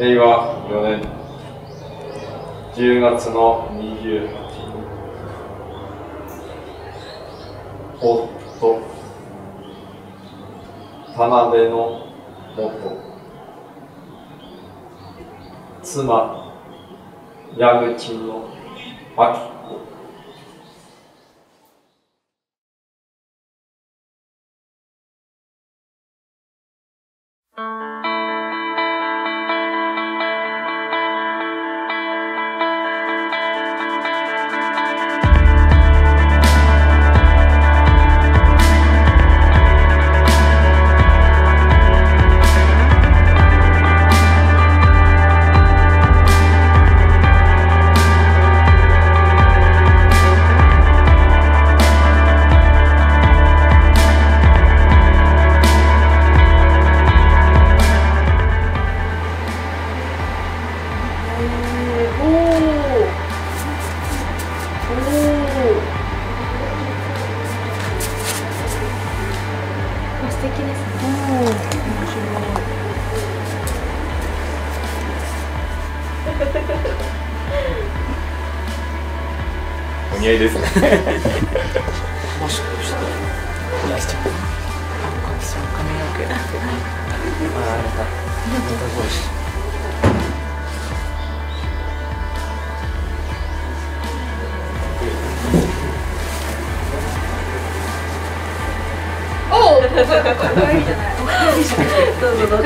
令和4年10月の28日、夫、田辺の元、妻、矢口の明子。 素敵ですね。面白い。 お似合いですね。 もしかしていやしちゃう。髪の毛。あれだ。また帽子。 おお、かわいいじゃない。どうぞどうぞ。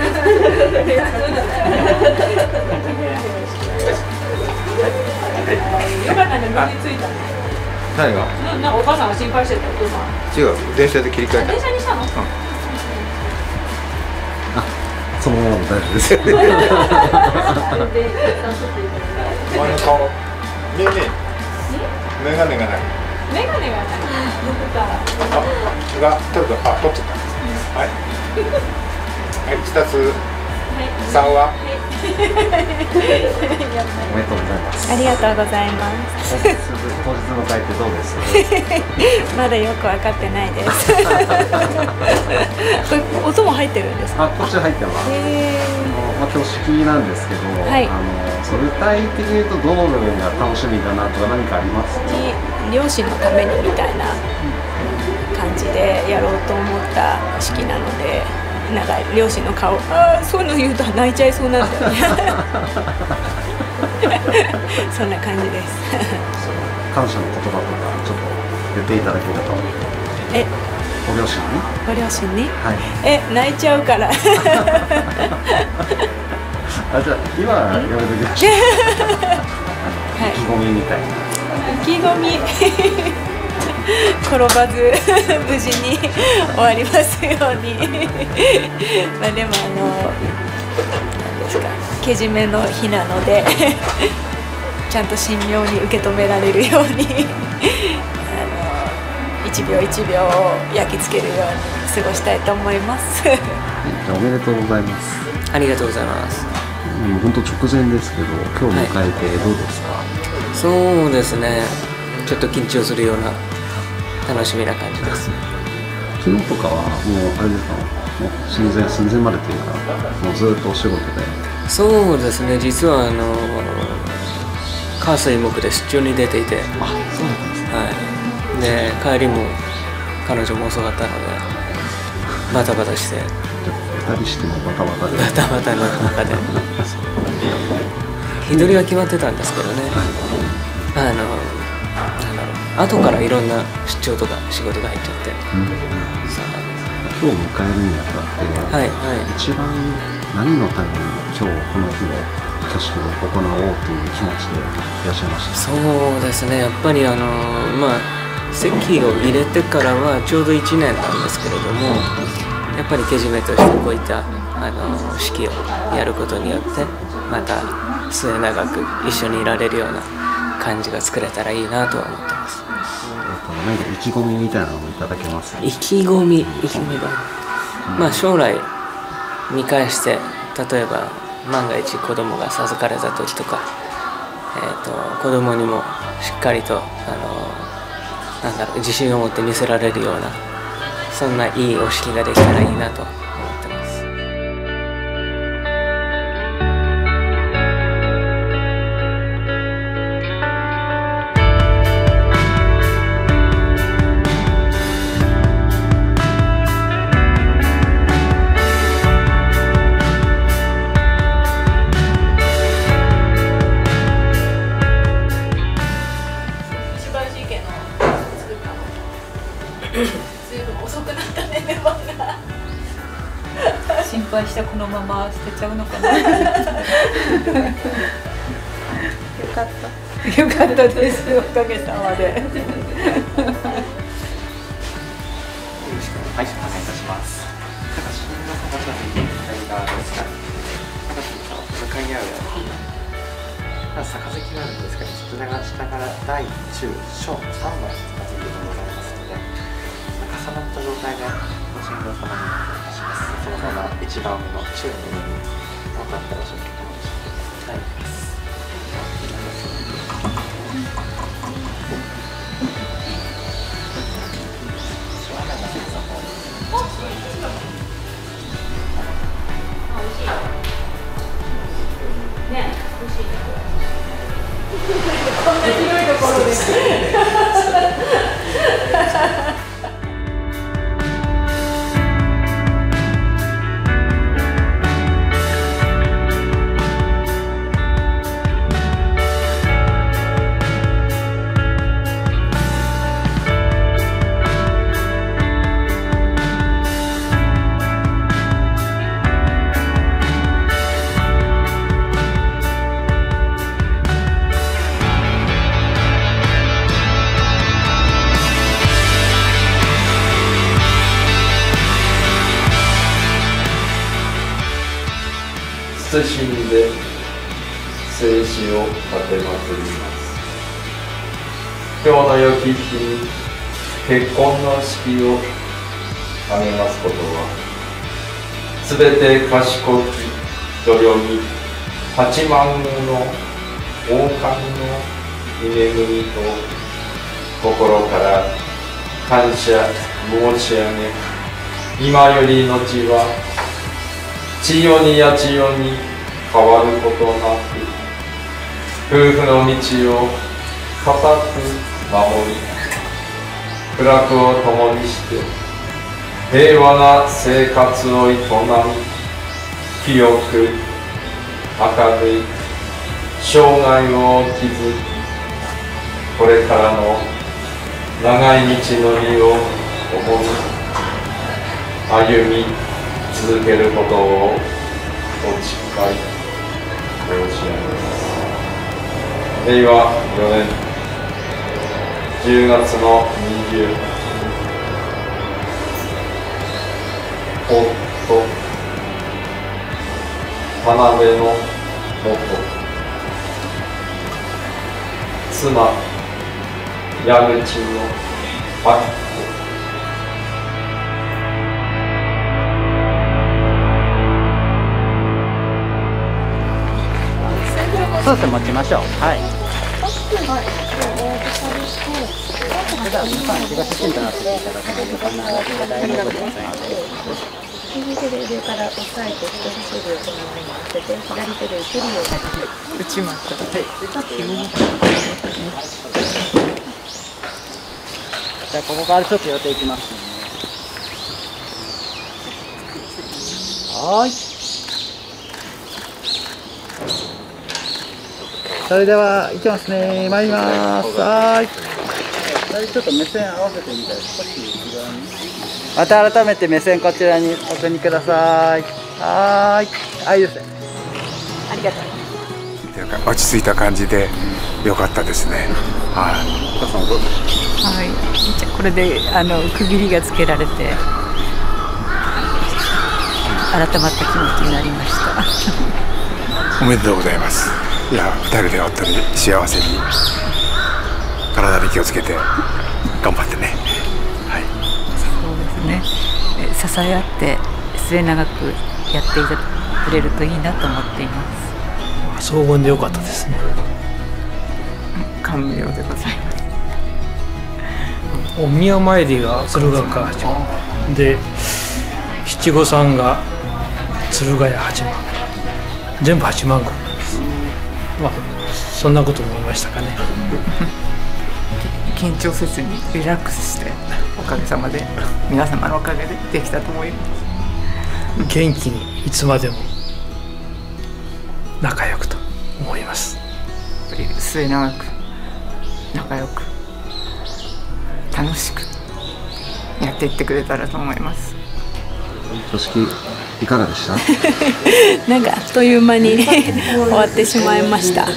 よかったね、身についたね。 何が？ なんかお母さんが心配してた、お父さん。 違う、電車で切り替えた。 電車にしたの？ そのままも大丈夫ですよ。お前の顔。ねえねえ。メガネがない。 メガネがない。 が取ると取っちゃった。はい。はい、2つ。3は。 おめでとうございます。 ありがとうございます。 当日の会ってどうです？ まだよく分かってないです。これ音も入ってるんですか？ あ、こっち入ってます。挙式なんですけど、 はい、 それ具体的に言うとどの部分が楽しみだなとか何かありますか？ 両親のためにみたいな感じでやろうと思った式なので。なんか両親の顔、そういうの言うと泣いちゃいそうなんだよね。そんな感じです。 感謝の言葉とかちょっと言っていただけると。ご両親に？ ご両親に？ はい。 泣いちゃうから。 じゃあ今やめときましょう。意気込みみたいな。 意気込み。転ばず無事に終わりますように。まあでも何ですか、けじめの日なのでちゃんと神妙に受け止められるように一秒一秒を焼き付けるように過ごしたいと思います。 じゃあおめでとうございます。 ありがとうございます。 本当直前ですけど、今日迎えてどうですか？ そうですね。ちょっと緊張するような。楽しみな感じです。 昨日とかはもうあれですか、もう寸前までというか、もうずっとお仕事で。 そうですね、実は火水木で出張に出ていて、 あ、そうだったんですね。 はい。で帰りも彼女も遅かったのでバタバタして。 2人してもバタバタで。 バタバタの中で。日取りは決まってたんですけどね。後からいろんな出張とか仕事が入っちゃって、 今日迎えるにあたって、一番何のために今日この日の挙式を行おうという気持ちでいらっしゃいました？ そうですね、やっぱり籍を入れてからはちょうど1年なんですけれども、やっぱりけじめとしてこういった式をやることによってまた末永く一緒にいられるような感じが作れたらいいなとは思ってます。 何か意気込みみたいなのもいただけます？ 意気込みは、将来見返して例えば万が一子供が授かれた時とか、子供にもしっかりと自信を持って見せられるようなそんないいお式ができたらいいなと思ってます。 ねまだ心配してこのまま捨てちゃうのかなよかったよかったです、おかげさまでよろしくお願いいたします。なんか自分の形は左側ですか。向かい合うように。まず杯があるんですけど、そちらが下から大中小3枚杯でございますので、重なった状態でご神道様にお願いします。そのまま一番上の中の上に分かった場所にお願いします。 こんな広いところで謹んで聖子を奉ります。今日の良き日に結婚の式を挙げますことは、すべて賢き度量に8万の王冠の居恵みと心から感謝申し上げ、今より後は千代にや千代に変わることなく、夫婦の道を固く守り、苦楽を共にして平和な生活を営み、清く明るい生涯を築き、これからの長い道のりを共に歩み続けることをお誓い申し上げます。令和4年10月の28日、夫田辺の元妻矢口の明子、 そうですね、持ちましょう。はい。それでは皆さん東進となっていただくので、必ず課題の部分を右手で上から押さえて人差し指をこの前に当てて、左手で受けるように打ちました。 じゃあここからちょっと寄っていきますね。はい。それでは行きますね。参ります。はい。ちょっと目線合わせてみたい。少し後ろに。また改めて目線こちらにお送りください。はい。いいですね。 ありがとう。 落ち着いた感じで良かったですね。はい。お母さんどうですか。 はい。じゃこれで区切りがつけられて改まった気持ちになりました。 おめでとうございます。いや、2人で本当に幸せに体に気をつけて頑張ってね。はい。 そうですね。支え合って末永くやっていてくれるといいなと思っています。 荘厳で良かったですね。 感無量でございます。 お宮参りが敦賀か八幡で、七五三が敦賀や八幡、全部八幡宮なんです。まあそんなこと思いましたかね。 緊張せずにリラックスしておかげさまで皆様のおかげでできたと思います。 元気にいつまでも仲良くと思います。 やっぱり末永く仲良く楽しくやっていってくれたらと思います。 挙式いかがでした？ なんかあっという間に終わってしまいました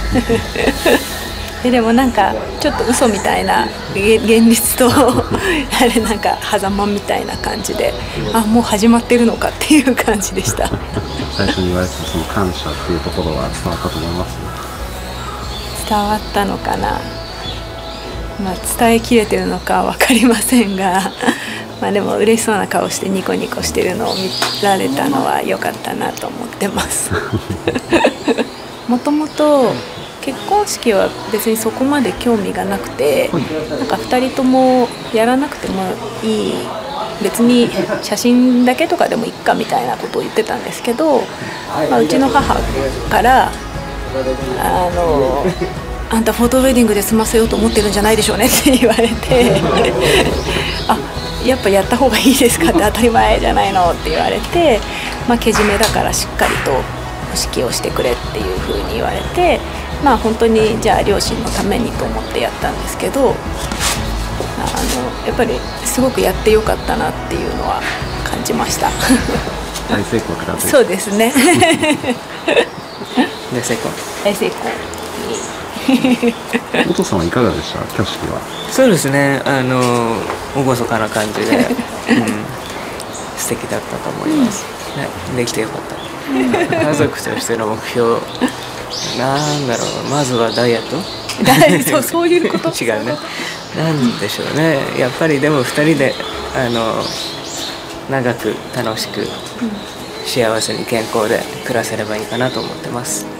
でもなんかちょっと嘘みたいな現実とあれなんか狭間みたいな感じで、あ、もう始まってるのかっていう感じでした最初に言われてたその感謝っていうところは伝わったと思います？ 伝わったのかな、まあ、伝えきれてるのか分かりませんがまあでも嬉しそうな顔してニコニコしてるのを見られたのは良かったなと思ってますもともと結婚式は別にそこまで興味がなくて、なんか2人ともやらなくてもいい、別に写真だけとかでもいっかみたいなことを言ってたんですけど、まあ、うちの母からあんたフォトウェディングで済ませようと思ってるんじゃないでしょうねって言われてあ、やっぱやった方がいいですかって当たり前じゃないのって言われて、まあ、けじめだからしっかりとお式をしてくれっていう風に言われて、まあ本当にじゃあ両親のためにと思ってやったんですけど、やっぱりすごくやってよかったなっていうのは感じました大成功だ。 そうですね大成功。 大成功お父さんはいかがでした？挙式は。 そうですね、厳かな感じで、素敵だったと思います、できてよかった。家族としての目標、なんだろう、まずはダイエットそういうこと違うね、なんでしょうね、やっぱりでも2人で長く楽しく幸せに健康で暮らせればいいかなと思ってます。